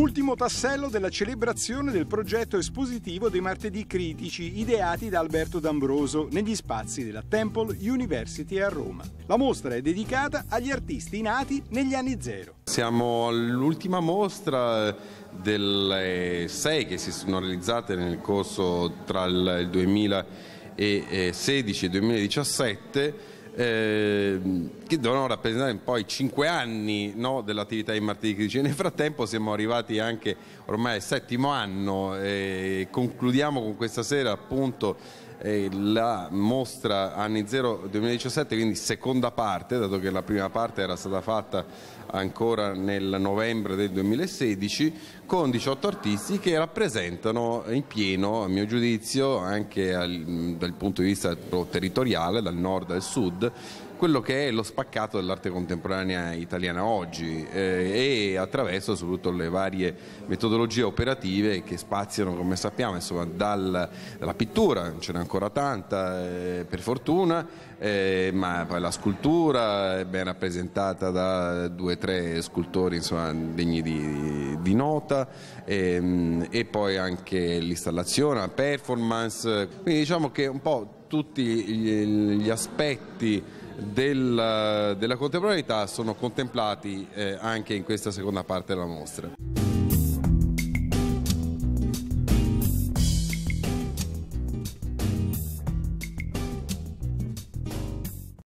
Ultimo tassello della celebrazione del progetto espositivo dei martedì critici ideati da Alberto D'Ambroso negli spazi della Temple University a Roma. La mostra è dedicata agli artisti nati negli anni zero. Siamo all'ultima mostra delle 6 che si sono realizzate nel corso tra il 2016 e il 2017, che devono rappresentare poi 5 anni, no, dell'attività di martedì critici. Nel frattempo siamo arrivati anche ormai al 7° anno e concludiamo con questa sera appunto la mostra Anni Zero 2017, quindi seconda parte, dato che la prima parte era stata fatta ancora nel novembre del 2016, con 18 artisti che rappresentano in pieno, a mio giudizio, anche dal punto di vista territoriale, dal nord al sud, quello che è lo spaccato dell'arte contemporanea italiana oggi e attraverso soprattutto le varie metodologie operative che spaziano, come sappiamo, insomma, dalla pittura, ce n'è ancora tanta per fortuna, ma poi la scultura è ben rappresentata da 2 o 3 scultori, insomma, degni di nota, e poi anche l'installazione, la performance, quindi diciamo che un po' tutti gli aspetti della contemporaneità sono contemplati anche in questa seconda parte della mostra.